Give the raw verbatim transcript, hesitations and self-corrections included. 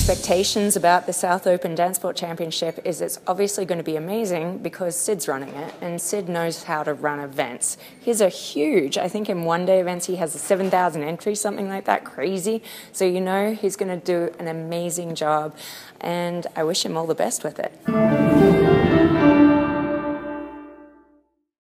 expectations about the South Open DanceSport Championship is it's obviously going to be amazing because Sid's running it, and Sid knows how to run events. He's a huge, I think in one-day events he has a seven thousand entry, something like that, crazy. So you know he's going to do an amazing job, and I wish him all the best with it.